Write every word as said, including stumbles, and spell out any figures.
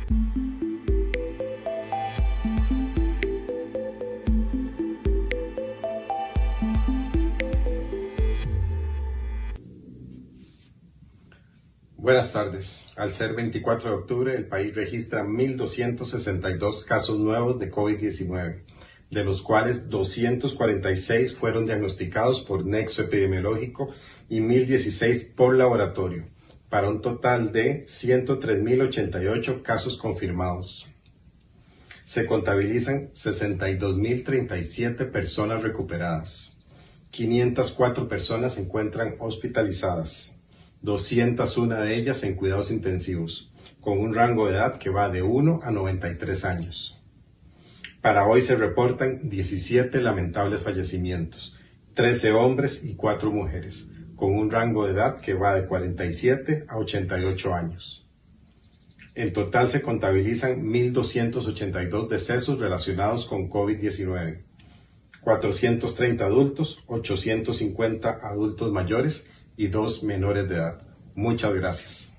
Buenas tardes. Al ser veinticuatro de octubre, el país registra mil doscientos sesenta y dos casos nuevos de COVID diecinueve, de los cuales doscientos cuarenta y seis fueron diagnosticados por nexo epidemiológico y mil dieciséis por laboratorio, para un total de ciento tres mil ochenta y ocho casos confirmados. Se contabilizan sesenta y dos mil treinta y siete personas recuperadas. quinientas cuatro personas se encuentran hospitalizadas. doscientas una de ellas en cuidados intensivos, con un rango de edad que va de uno a noventa y tres años. Para hoy se reportan diecisiete lamentables fallecimientos, trece hombres y cuatro mujeres, con un rango de edad que va de cuarenta y siete a ochenta y ocho años. En total se contabilizan mil doscientos ochenta y dos decesos relacionados con COVID diecinueve, cuatrocientos treinta adultos, ochocientos cincuenta adultos mayores y dos menores de edad. Muchas gracias.